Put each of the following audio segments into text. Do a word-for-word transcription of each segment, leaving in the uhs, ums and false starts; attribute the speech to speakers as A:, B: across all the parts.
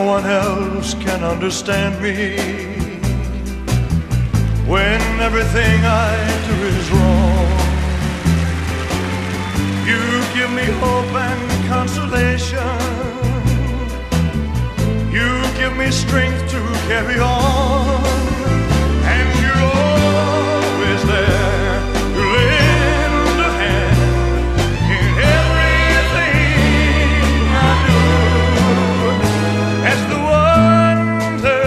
A: no one else can understand me, when everything I do is wrong. You give me hope and consolation. You give me strength to carry on. And you're always there to lend a hand in everything I do. That's the wonder,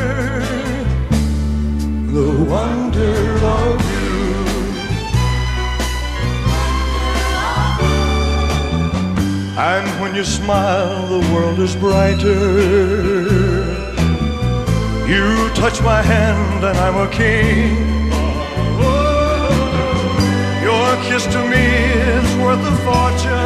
A: the wonder of you. And when you smile, the world is brighter. You touch my hand and I'm a king. Your kiss to me is worth a fortune.